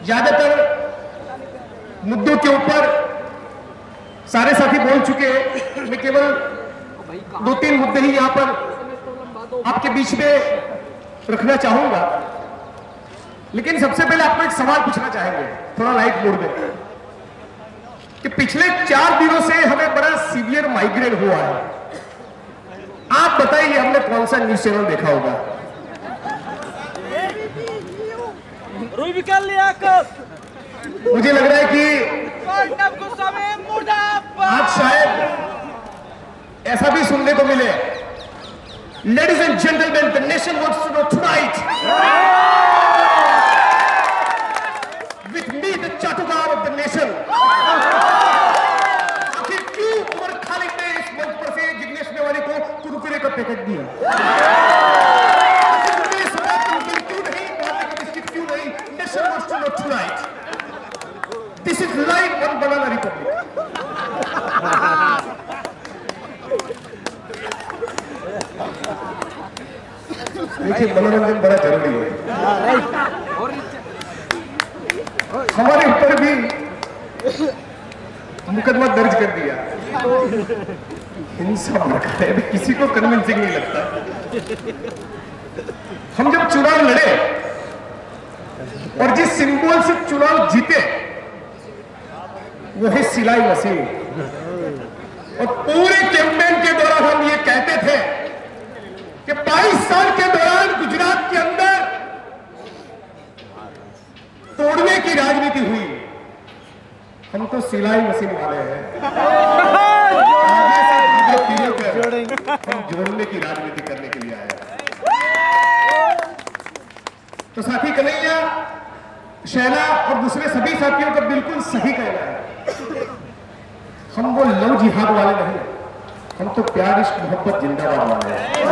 ज्यादातर मुद्दों के ऊपर सारे साथी बोल चुके हैं। मैं केवल 2-3 मुद्दे ही यहां पर आपके बीच में रखना चाहूंगा। लेकिन सबसे पहले आपको एक सवाल पूछना चाहेंगे, थोड़ा लाइट मोड में, कि पिछले 4 दिनों से हमें बड़ा सीवियर माइग्रेन हुआ है। आप बताइए हमने कौन सा न्यूज चैनल देखा होगा? मुझे लग रहा है कि आज शायद ऐसा भी सुनने को मिले। Ladies and gentleman, the nation wants to know tonight with me the चाटुकार ऑफ द नेशन। आखिर क्यों उमर खालिद ने इस मंच पर से जिग्नेश मेवानी को कुरकुरे का पैकेट दिया? आखिर इस बात को क्यों नहीं मारने का बिस्किट क्यों नहीं? Nation wants to know tonight. This is live on banana republic. देखिए, मनोरंजन बड़ा जरूरी है। हमारे ऊपर भी मुकदमा दर्ज कर दिया, हिंसा भड़का है, किसी को कन्विंसिंग नहीं लगता। हम जब चुनाव लड़े और जिस सिंबल से चुनाव जीते वो है सिलाई मशीन, और पूरे कैंपेन के दौरान हम ये कहते थे कि 22 साल के दौरान गुजरात के अंदर तोड़ने की राजनीति हुई, हम तो सिलाई मशीन वाले हैं। आगे से आगे पीढ़ियों पर हम जोड़ने की राजनीति करने के लिए आए हैं। तो साथी कन्हैया, शैला और दूसरे सभी साथियों का बिल्कुल सही कहना है। हम वो लव जिहाद वाले नहीं, हम तो प्यार इश्क मोहब्बत जिंदाबाद वाले हैं।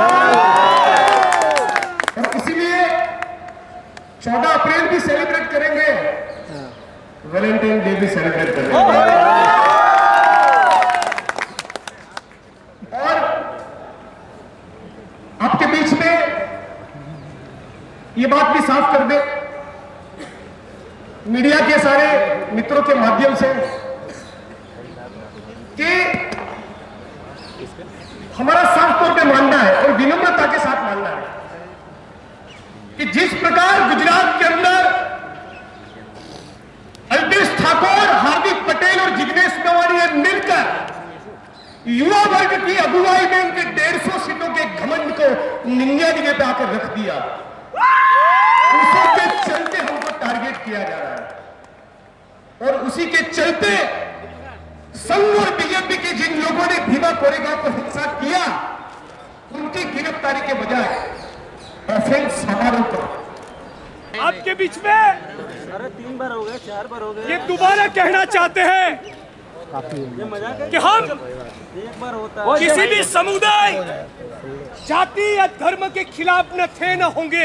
और इसीलिए 14 अप्रैल भी सेलिब्रेट करेंगे, वैलेंटाइन डे भी सेलिब्रेट करेंगे। और आपके बीच में ये बात भी साफ कर दे, मीडिया के सारे मित्रों के माध्यम से, कि हमारा साफ तौर पे मानना है और विनम्रता के साथ मानना है कि जिस प्रकार गुजरात के अंदर अल्पेश ठाकुर, हार्दिक पटेल और जिग्नेश मेवानी ने मिलकर युवा वर्ग की अगुवाई में उनके 150 सीटों के घमंड को निंजा जगह पे आकर रख दिया, उसी के चलते हमको टारगेट किया जा रहा है। और उसी के चलते संघ और बीजेपी के जिन लोगों ने भीमा कोरेगांव पर हिंसा किया, उनकी गिरफ्तारी के बजाय ऑफेंस हमारे ऊपर। आपके बीच में 3 बार हो गए, 4 बार हो गए। ये दोबारा कहना चाहते हैं कि हम एक बार होता है, किसी भी समुदाय, जाति या धर्म के खिलाफ न थे न होंगे।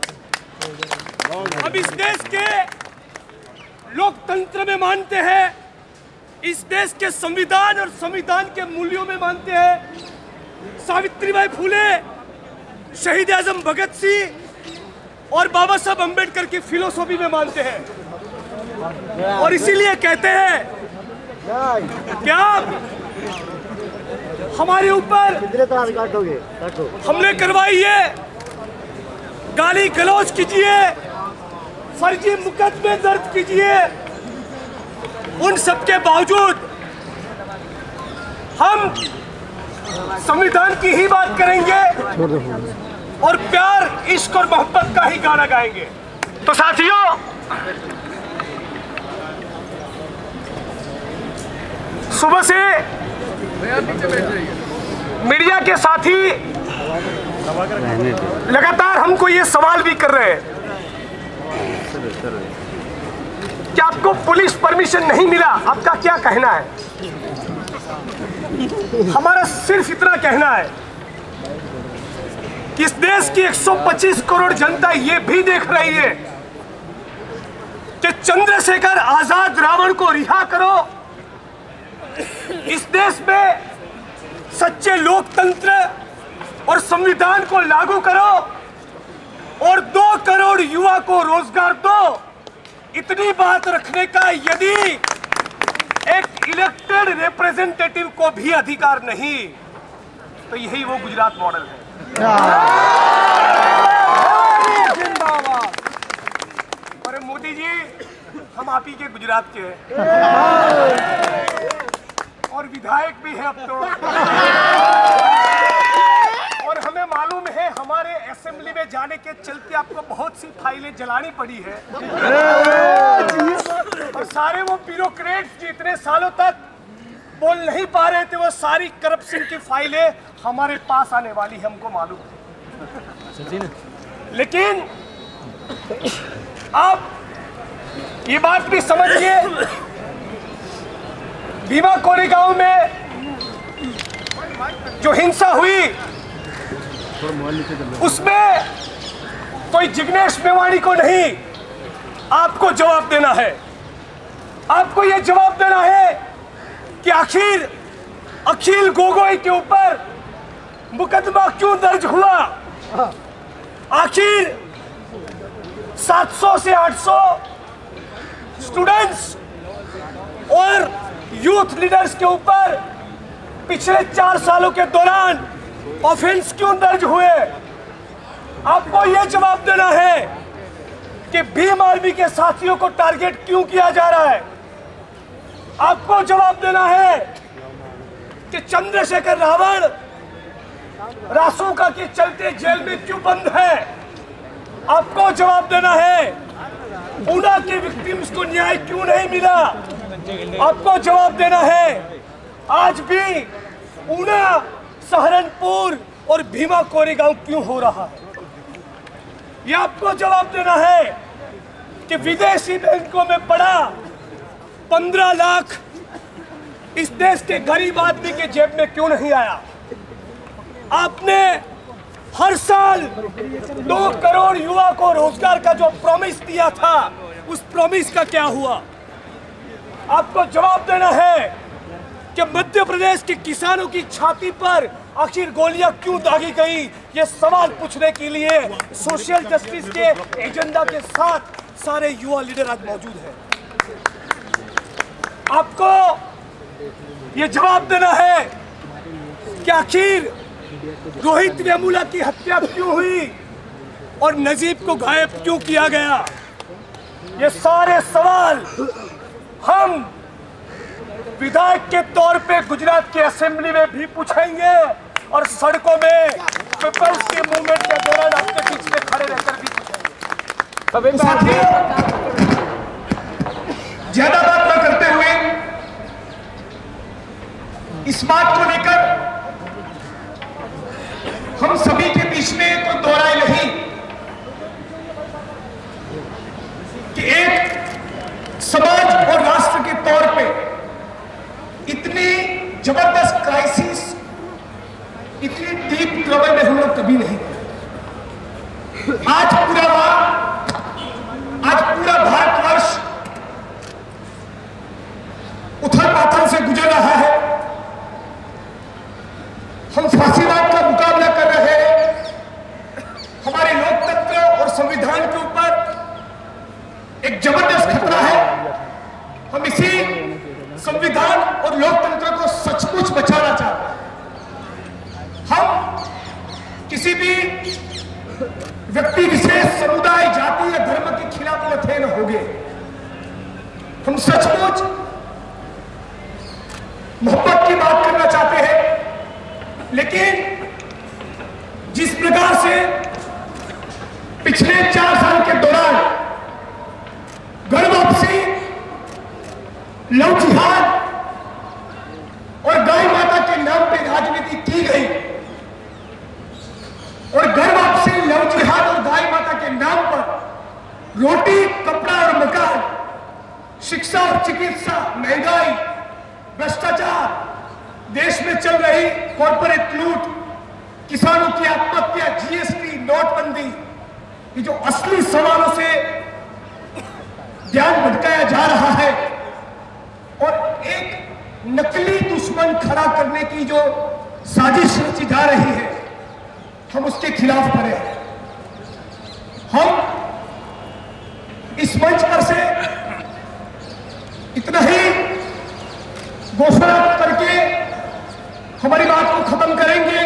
अब इस देश के लोकतंत्र में मानते हैं, इस देश के संविधान और संविधान के मूल्यों में मानते हैं, सावित्रीबाई फुले, शहीद आजम भगत सिंह और बाबा साहब अंबेडकर की फिलोसॉफी में मानते हैं। और इसीलिए कहते हैं कि आप हमारे ऊपर हमले करवाइए, गाली गलौज कीजिए, फर्जी मुकदमे दर्ज कीजिए, उन सबके बावजूद हम संविधान की ही बात करेंगे और प्यार, इश्क और मोहब्बत का ही गाना गाएंगे। तो साथियों, सुबह से मीडिया के साथी लगातार हमको ये सवाल भी कर रहे हैं कि आपको पुलिस परमिशन नहीं मिला, आपका क्या कहना है? हमारा सिर्फ इतना कहना है कि इस देश की 125 करोड़ जनता ये भी देख रही है कि चंद्रशेखर आजाद रावण को रिहा करो, इस देश में सच्चे लोकतंत्र और संविधान को लागू करो और 2 करोड़ युवा को रोजगार दो। इतनी बात रखने का यदि एक इलेक्टेड रिप्रेजेंटेटिव को भी अधिकार नहीं, तो यही वो गुजरात मॉडल है। अरे मोदी जी, हम आप ही के गुजरात के हैं और विधायक भी हैं अब तो, और हमें मालूम है हमारे असेंबली में जाने के चलते आपको बहुत सी फाइलें जलानी पड़ी है, और सारे वो ब्यूरोक्रेट्स जो इतने सालों तक बोल नहीं पा रहे थे, वो सारी करप्शन की फाइलें हमारे पास आने वाली है, हमको मालूम है। लेकिन आप ये बात भी समझिए, भीमा कोरेगांव में जो हिंसा हुई उसमें कोई जिग्नेश मेवाणी को नहीं, आपको जवाब देना है। आपको यह जवाब देना है कि आखिर अखिल गोगोई के ऊपर मुकदमा क्यों दर्ज हुआ। आखिर 700 से 800 स्टूडेंट्स और यूथ लीडर्स के ऊपर पिछले 4 सालों के दौरान ऑफेंस क्यों दर्ज हुए। आपको यह जवाब देना है कि भीम आर्मी के साथियों को टारगेट क्यों किया जा रहा है। आपको जवाब देना है कि चंद्रशेखर रावण रासुका के चलते जेल में क्यों बंद है। आपको जवाब देना है ऊना के विक्टिम्स को न्याय क्यों नहीं मिला। आपको जवाब देना है आज भी ऊना, सहारनपुर और भीमा कोरेगांव क्यों हो रहा है। यह आपको जवाब देना है कि विदेशी बैंकों में पड़ा 15 लाख इस देश के गरीब आदमी के जेब में क्यों नहीं आया। आपने हर साल 2 करोड़ युवा को रोजगार का जो प्रॉमिस दिया था, उस प्रॉमिस का क्या हुआ। आपको जवाब देना है कि मध्य प्रदेश के किसानों की छाती पर आखिर गोलियां क्यों दागी गई। ये सवाल पूछने के लिए सोशल जस्टिस के एजेंडा के साथ सारे युवा लीडर आज मौजूद हैं। आपको ये जवाब देना है कि आखिर रोहित वेमुला की हत्या क्यों हुई और नजीब को गायब क्यों किया गया। ये सारे सवाल हम विधायक के तौर पे गुजरात की असेंबली में भी पूछेंगे और सड़कों में पीपल्स के मूवमेंट के दौरान आपके बीच में खड़े रहकर भी पूछेंगे। साथियों, ज्यादा बात न करते हुए इस बात को लेकर हम सभी के बीच में तो दोहराए नहीं कि एक समाज और राष्ट्र के तौर पे इतनी जबरदस्त क्राइसिस, इतनी डीप ट्रबल में हम लोग कभी नहीं। आज पूरा भारतवर्ष उथल पाथल से गुजर रहा है। हम फांसीवाद का मुकाबला कर रहे हैं। हमारे लोकतंत्र और संविधान के ऊपर एक जबरदस्त खतरा है। हम इसी संविधान और लोकतंत्र को सचमुच बचाना चाहते हैं। हम किसी भी व्यक्ति विशेष, समुदाय, जाति या धर्म के खिलाफ लथे न होंगे। हम सचमुच मोहब्बत की बात करना चाहते हैं। लेकिन जिस प्रकार से पिछले 4 साल के दौरान घर वापसी, लव जिहाद और गाय माता के नाम पे राजनीति की गई और घर वापसी, लव जिहाद और गाय माता के नाम पर रोटी, कपड़ा और मकान, शिक्षा और चिकित्सा, महंगाई, भ्रष्टाचार, देश में चल रही कॉर्पोरेट लूट, किसानों की आत्महत्या, जीएसटी, नोटबंदी, ये जो असली सवालों से ध्यान भटकाया जा रहा है और एक नकली दुश्मन खड़ा करने की जो साजिश रची जा रही है, हम उसके खिलाफ खड़े हैं। हम इस मंच पर से इतना ही घोषणा करके हमारी बात को खत्म करेंगे।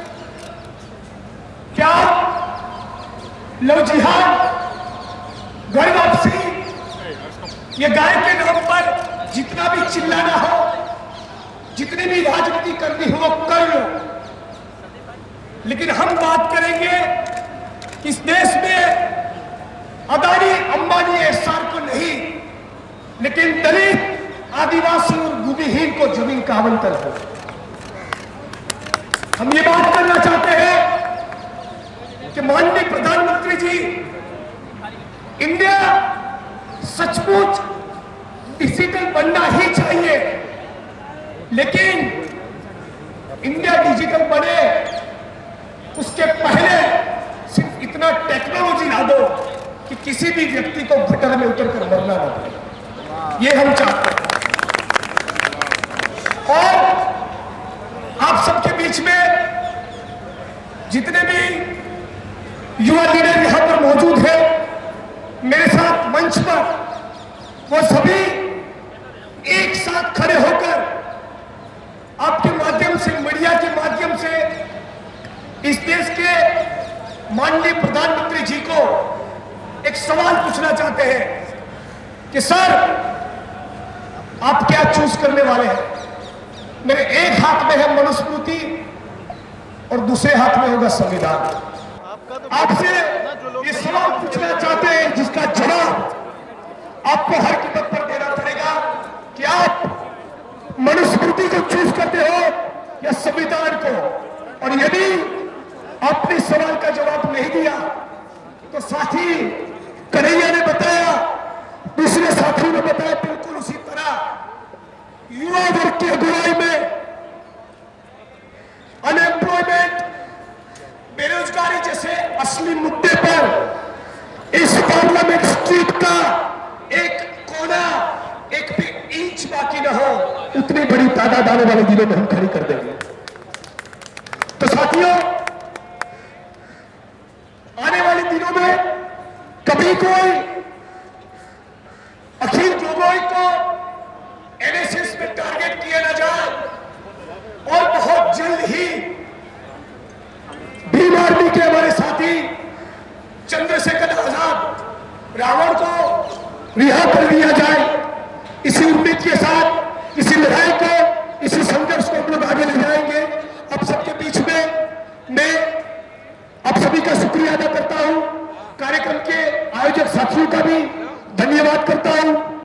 क्या लव जिहाद, घर वापसी, ये गाय के नाम पर जितना भी चिल्लाना हो, जितनी भी राजनीति करनी हो वो कर लो, लेकिन हम बात करेंगे इस देश में अदानी अंबानी एहसान को नहीं, लेकिन दलित, आदिवासी और भूमिहीन को जमीन का आवंटन हो। हम ये बात करना चाहते हैं कि माननीय प्रधानमंत्री जी, इंडिया सचमुच डिजिटल बनना ही चाहिए, लेकिन इंडिया डिजिटल बने उसके पहले सिर्फ इतना टेक्नोलॉजी ला दो कि किसी भी व्यक्ति को गटर में उतरकर मरना ना पड़े। ये हम चाहते हैं। और आप सबके बीच में जितने भी युवा लीडर यहां पर मौजूद हैं, मेरे साथ मंच पर, वो सभी एक साथ खड़े होकर आपके माध्यम से, मीडिया के माध्यम से इस देश के माननीय प्रधानमंत्री जी को एक सवाल पूछना चाहते हैं कि सर, आप क्या चूज करने वाले हैं? मेरे एक हाथ में है मनुस्मृति और दूसरे हाथ में होगा संविधान। आपसे ये सवाल पूछना चाहते हैं जिसका जवाब आपको हर कीमत पर देना पड़ेगा कि आप मनुस्मृति को चूज करते हो या संविधान को। और यदि आपने सवाल का जवाब नहीं दिया तो साथी कन्हैया ने बताया, दूसरे साथियों ने बताया, बिल्कुल उसी तरह युवा वर्ग की अगुवाई में अनएम्प्लॉयमेंट, बेरोजगारी जैसे असली मुद्दे पर इस पार्लियामेंट स्ट्रीट का एक कोना, एक भी इंच बाकी न हो, उतनी बड़ी तादाद आने वाले दिनों में हम खड़ी कर देंगे। तो साथियों, आने वाले दिनों में कभी कोई अखिल गोगोई को एनएसएस में टारगेट किया ना जाए और बहुत जल्द ही भीम आर्मी के हमारे साथी चंद्रशेखर आजाद, रावण को रिहा कर दिया जाए। इसी उम्मीद के साथ इसी लड़ाई को, इसी संघर्ष को हम लोग आगे ले जाएंगे। आप सबके बीच में मैं आप सभी का शुक्रिया अदा करता हूं। कार्यक्रम के आयोजक साथियों का भी धन्यवाद करता हूं।